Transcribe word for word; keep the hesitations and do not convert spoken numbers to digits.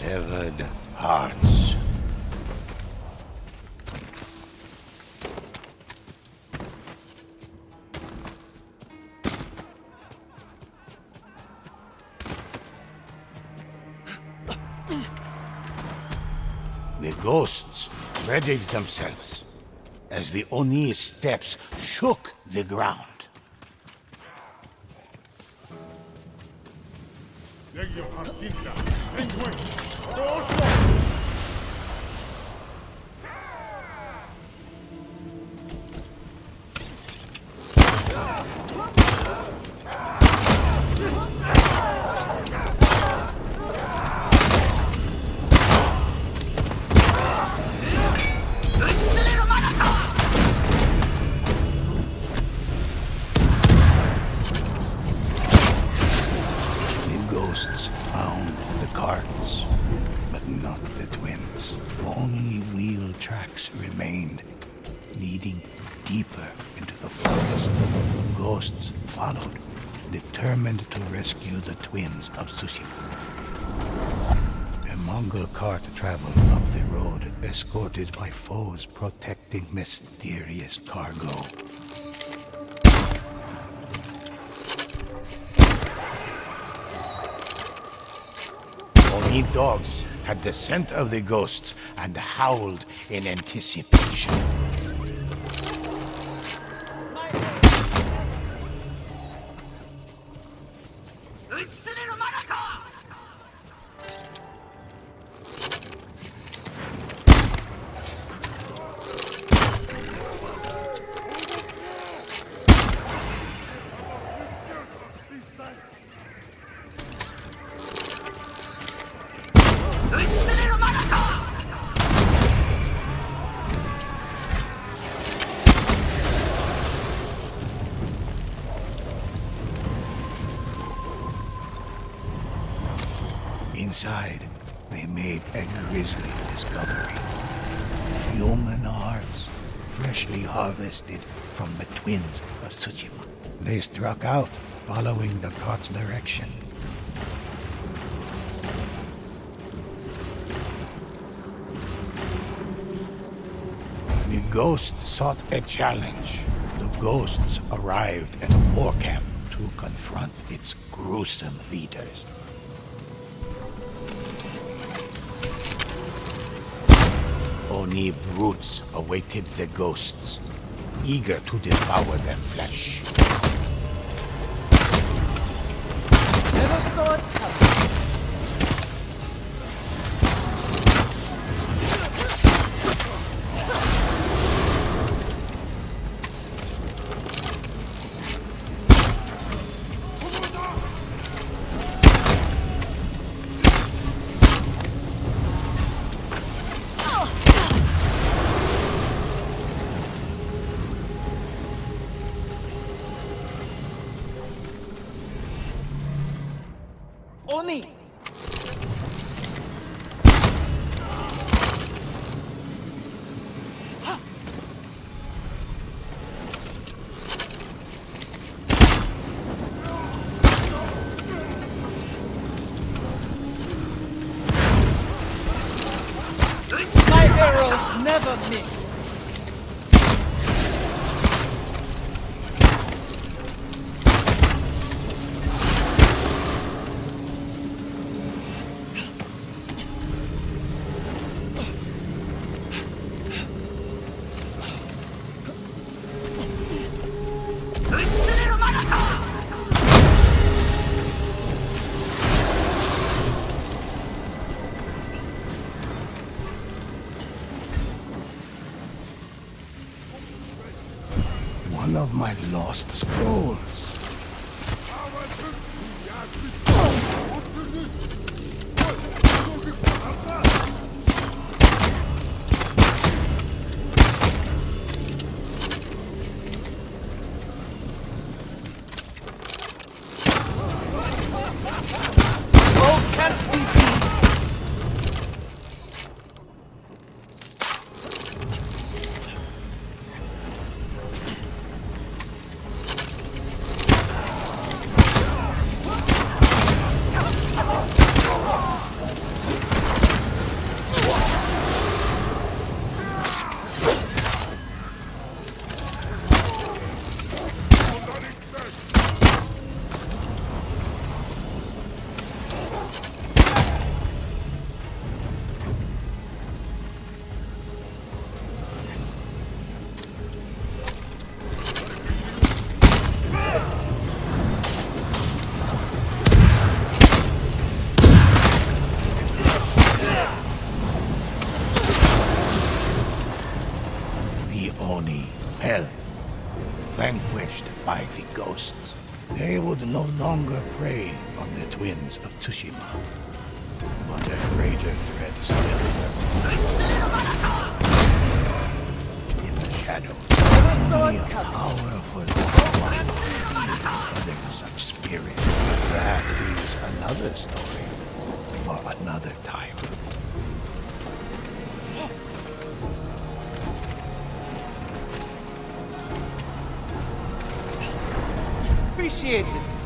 Severed hearts. The ghosts readied themselves as the Oni's steps shook the ground. Remained, leading deeper into the forest. The ghosts followed, determined to rescue the twins of Tsushima. A Mongol cart traveled up the road, escorted by foes protecting mysterious cargo. Oni dogs had the scent of the ghosts and howled in anticipation. Inside, they made a grisly discovery. Human hearts, freshly harvested from the twins of Tsushima. They struck out, following the cart's direction. The ghosts sought a challenge. The ghosts arrived at a war camp to confront its gruesome leaders. Oni brutes awaited the ghosts, eager to devour their flesh. Never saw it coming. Oni! My arrows never miss! One of my lost scrolls. Oh, can't be seen! hell, vanquished by the ghosts. They would no longer prey on the twins of Tsushima. But a greater threat still lurks. In the shadows, Never saw only it a coming. powerful one gathers such spirit. That is another story for another time. Appreciate it.